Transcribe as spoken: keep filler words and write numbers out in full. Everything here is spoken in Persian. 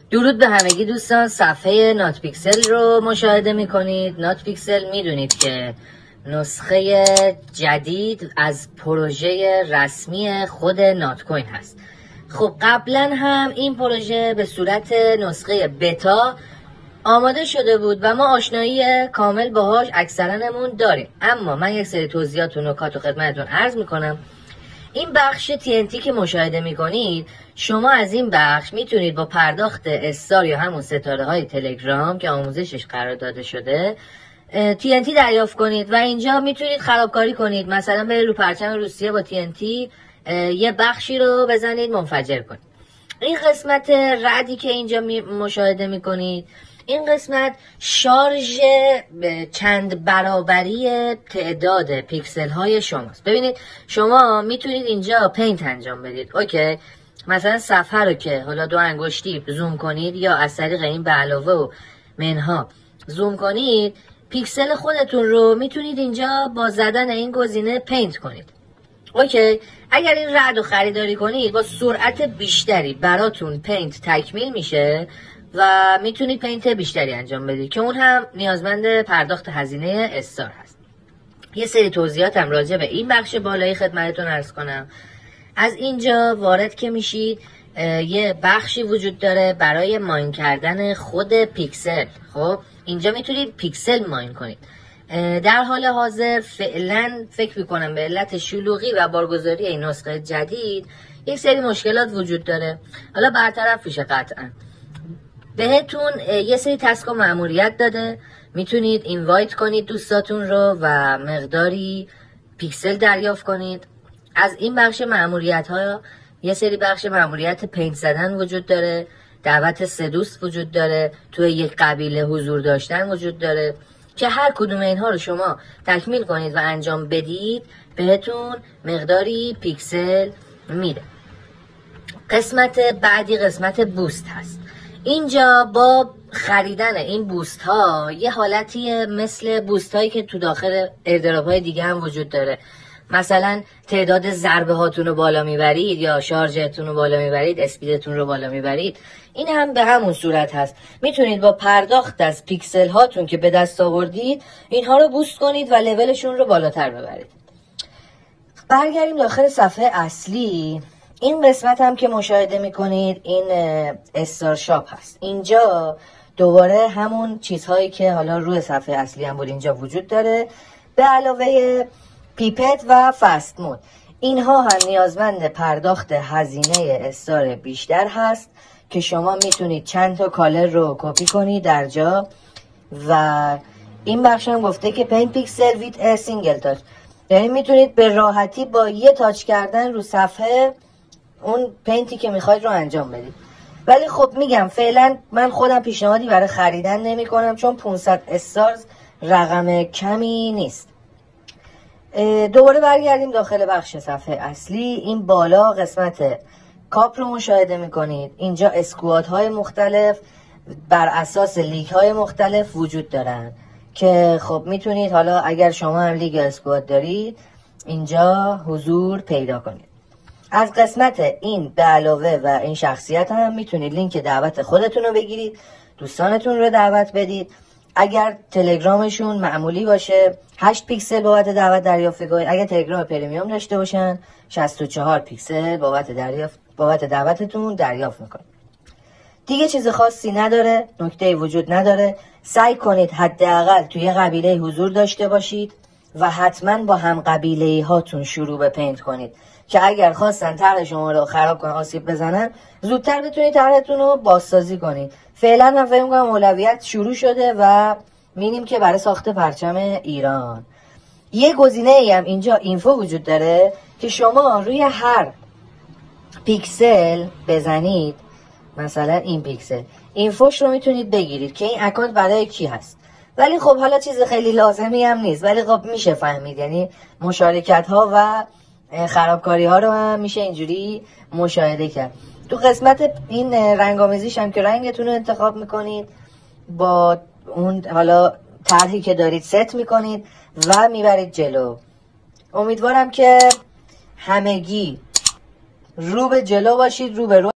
درود به همگی دوستان، صفحه ناتپیکسل رو مشاهده میکنید. ناتپیکسل میدونید که نسخه جدید از پروژه رسمی خود نات کوین هست. خب قبلا هم این پروژه به صورت نسخه بتا آماده شده بود و ما آشنایی کامل باهاش اکثرانمون داریم، اما من یک سری توضیحات و نکات رو خدمتتون عرض میکنم. این بخش تی ان تی که مشاهده میکنید، شما از این بخش میتونید با پرداخت استار یا همون ستاره های تلگرام که آموزشش قرار داده شده تی ان تی دریافت کنید و اینجا میتونید خرابکاری کنید. مثلا برید رو پرچم روسیه با تی ان تی یه بخشی رو بزنید منفجر کنید. این قسمت ردی که اینجا مشاهده میکنید، این قسمت شارژ چند برابری تعداد پیکسل های شماست. ببینید شما میتونید اینجا پینت انجام بدید. اوکی، مثلا صفحه رو که حالا دو انگشتی زوم کنید یا از طریق این به علاوه و منها زوم کنید، پیکسل خودتون رو میتونید اینجا با زدن این گزینه پینت کنید. اوکی، اگر این رد رو خریداری کنید با سرعت بیشتری براتون پینت تکمیل میشه و میتونید پینت بیشتری انجام بدید که اون هم نیازمند پرداخت هزینه استار هست. یه سری توضیحاتم راجع به این بخش بالایی خدمتتون عرض کنم. از اینجا وارد که میشید یه بخشی وجود داره برای ماین کردن خود پیکسل. خب اینجا میتونید پیکسل ماین کنید. در حال حاضر فعلا فکر میکنم به علت شلوغی و بارگذاری این نسخه جدید یک سری مشکلات وجود داره. حالا برطرف میشه قطعا. بهتون یه سری تسک و مأموریت داده، میتونید اینوایت کنید دوستاتون رو و مقداری پیکسل دریافت کنید. از این بخش مأموریت ها یه سری بخش مأموریت پینت زدن وجود داره، دعوت سه دوست وجود داره، توی یک قبیله حضور داشتن وجود داره که هر کدوم اینها رو شما تکمیل کنید و انجام بدید بهتون مقداری پیکسل میده. قسمت بعدی قسمت بوست هست. اینجا با خریدن این بوست ها یه حالتی مثل بوست هایی که تو داخل ایردراپ های دیگه هم وجود داره. مثلا تعداد ضربه هاتون رو بالا میبرید یا شارژتون رو بالا میبرید، اسپیدتون رو بالا میبرید. این هم به همون صورت هست. میتونید با پرداخت از پیکسل هاتون که به دست آوردید اینها رو بوست کنید و لولشون رو بالاتر ببرید. برگردیم داخل صفحه اصلی. این قسمت هم که مشاهده میکنید این استار شاپ هست. اینجا دوباره همون چیزهایی که حالا روی صفحه اصلی هم بود اینجا وجود داره، به علاوه پیپت و فست مود. اینها هم نیازمند پرداخت هزینه استار بیشتر هست که شما میتونید چند تا کالر رو کپی کنید در جا و این بخش هم گفته که پینت پیکسل ویت سینگل تاچ، یعنی میتونید به راحتی با یه تاچ کردن رو صفحه اون پینتی که میخواید رو انجام بدید. ولی خب میگم فعلا من خودم پیشنهادی برای خریدن نمی کنم چون پانصد استارز رقم کمی نیست. دوباره برگردیم داخل بخش صفحه اصلی. این بالا قسمت کاپ رو مشاهده میکنید. اینجا اسکوات های مختلف بر اساس لیگ های مختلف وجود دارن که خب میتونید حالا اگر شما هم لیگ اسکوات دارید اینجا حضور پیدا کنید. از قسمت این به علاوه و این شخصیت هم میتونید لینک دعوت خودتون رو بگیرید، دوستانتون رو دعوت بدید. اگر تلگرامشون معمولی باشه هشت پیکسل بابت دعوت دریافت کنید. اگر تلگرام پرمیوم داشته باشن شصت و چهار پیکسل بابت دریافت بابت دعوتتون دریافت میکنید. دیگه چیز خاصی نداره، نکته وجود نداره. سعی کنید حداقل توی قبیله حضور داشته باشید و حتما با هم قبیله هاتون شروع به پینت کنید که اگر خواستن طرح شما رو خراب کنن، آسیب بزنن، زودتر بتونید طرحتون رو بازسازی کنید. فعلا هم فکر می‌کنم اولویت شروع شده و می‌بینیم که برای ساخت پرچم ایران یه گزینه ای هم اینجا اینفو وجود داره که شما روی هر پیکسل بزنید، مثلا این پیکسل اینفوش رو میتونید بگیرید که این اکانت برای کی هست. ولی خب حالا چیز خیلی لازمی هم نیست، ولی خب میشه فهمید، یعنی مشارکت ها و خرابکاری ها رو هم میشه اینجوری مشاهده کرد. تو قسمت این رنگ‌آمیزیش هم که رنگتون رو انتخاب میکنید با اون حالا طرحی که دارید ست میکنید و میبرید جلو. امیدوارم که همگی رو به جلو باشید، رو به رو